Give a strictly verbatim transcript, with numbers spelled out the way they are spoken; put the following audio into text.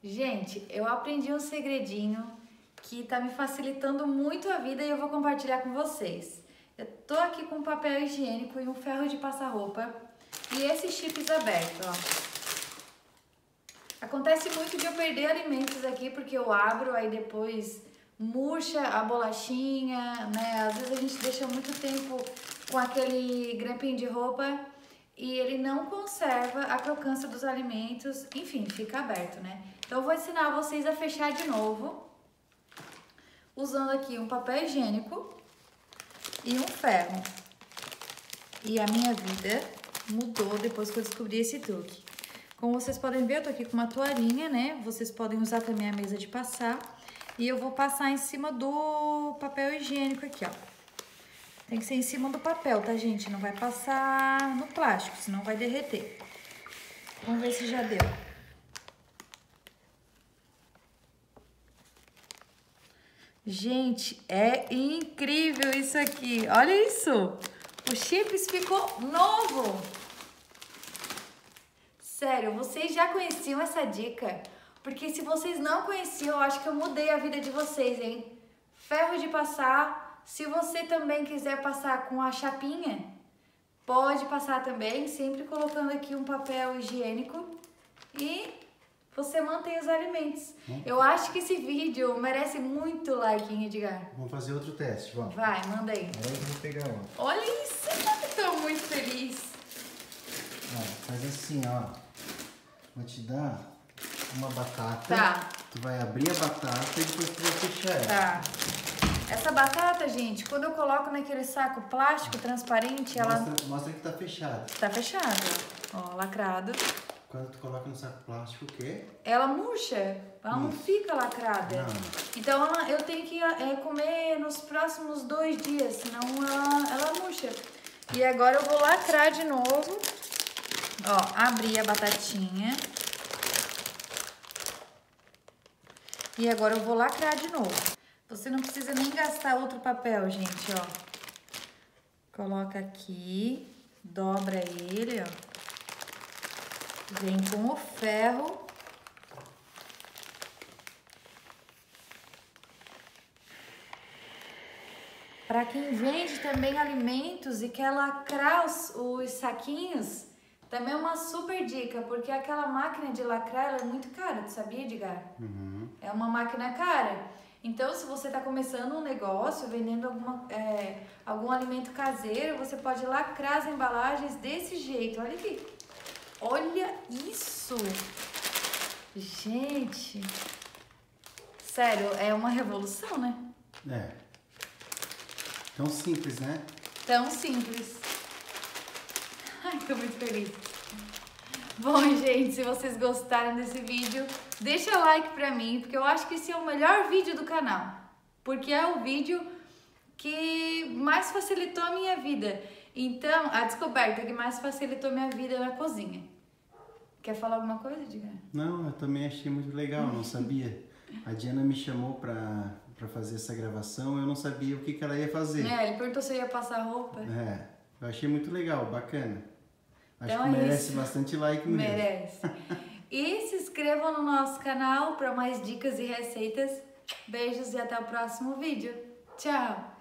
Gente, eu aprendi um segredinho que tá me facilitando muito a vida e eu vou compartilhar com vocês. Eu tô aqui com papel higiênico e um ferro de passar roupa e esses chips abertos, ó. Acontece muito de eu perder alimentos aqui porque eu abro, aí depois murcha a bolachinha, né? Às vezes a gente deixa muito tempo com aquele grampinho de roupa e ele não conserva a crocância dos alimentos, enfim, fica aberto, né? Então eu vou ensinar vocês a fechar de novo, usando aqui um papel higiênico e um ferro. E a minha vida mudou depois que eu descobri esse truque. Como vocês podem ver, eu tô aqui com uma toalhinha, né? Vocês podem usar também a mesa de passar. E eu vou passar em cima do papel higiênico aqui, ó. Tem que ser em cima do papel, tá, gente? Não vai passar no plástico, senão vai derreter. Vamos ver se já deu. Gente, é incrível isso aqui. Olha isso! O chips ficou novo! Sério, vocês já conheciam essa dica? Porque se vocês não conheciam, eu acho que eu mudei a vida de vocês, hein? Ferro de passar. Se você também quiser passar com a chapinha, pode passar também, sempre colocando aqui um papel higiênico e você mantém os alimentos. Hum. Eu acho que esse vídeo merece muito like, hein, Edgar? Vamos fazer outro teste, vamos. Vai, manda aí. Agora eu vou pegar um. Olha isso, eu tô muito feliz. Ó, faz assim, ó. Vou te dar uma batata. Tá. Tu vai abrir a batata e depois tu vai fechar ela. Tá. Essa batata, gente, quando eu coloco naquele saco plástico transparente, ela... Mostra, mostra que tá fechado. Tá fechado. Ó, lacrado. Quando tu coloca no saco plástico, o quê? Ela murcha. Ela hum. não fica lacrada. Não. Então, ela, eu tenho que é, comer nos próximos dois dias, senão ela, ela murcha. E agora eu vou lacrar de novo. Ó, abri a batatinha. E agora eu vou lacrar de novo. Você não precisa nem gastar outro papel, gente, ó. Coloca aqui, dobra ele, ó. Vem com o ferro. Para quem vende também alimentos e quer lacrar os, os saquinhos, também é uma super dica, porque aquela máquina de lacrar ela é muito cara, tu sabia, Edgar? Uhum. É uma máquina cara. Então, se você está começando um negócio, vendendo alguma, é, algum alimento caseiro, você pode lacrar as embalagens desse jeito. Olha aqui. Olha isso! Gente! Sério, é uma revolução, né? É. Tão simples, né? Tão simples. Ai, tô muito feliz. Bom, gente, se vocês gostaram desse vídeo, deixa like pra mim, porque eu acho que esse é o melhor vídeo do canal. Porque é o vídeo que mais facilitou a minha vida. Então, a descoberta que mais facilitou a minha vida na cozinha. Quer falar alguma coisa, Diga? Não, eu também achei muito legal, não sabia. A Diana me chamou pra, pra fazer essa gravação, eu não sabia o que, que ela ia fazer. É, ele perguntou se eu ia passar roupa. É, eu achei muito legal, bacana. Acho Então que é merece isso. bastante like mesmo. Merece. E se inscrevam no nosso canal para mais dicas e receitas. Beijos e até o próximo vídeo. Tchau!